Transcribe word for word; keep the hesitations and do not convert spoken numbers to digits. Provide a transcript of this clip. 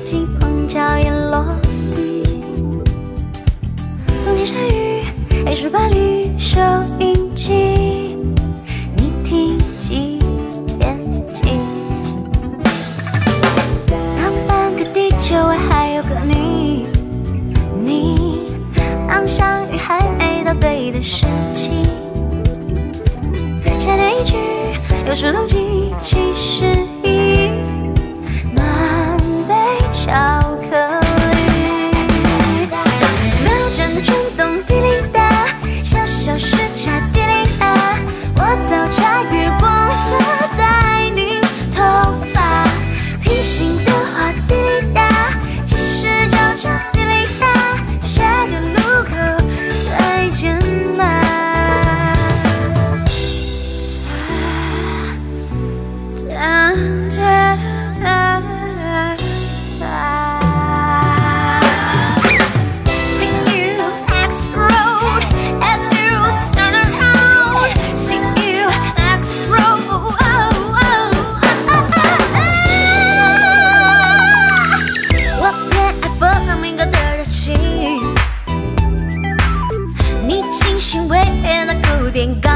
机碰巧也落地。冬天下雨，黑石板里收音机，你听几点几？当半个地球外还有个你，你当相遇还没到对的时机。夏天一去，又是冬季，七十一，暖杯巧克力，秒针转动滴哩哒，小小时差滴哩哒，我早茶月光洒在你头发，平行的话滴哩哒，计时交叉滴哩哒，下个路口再见吧。你精心为那古典。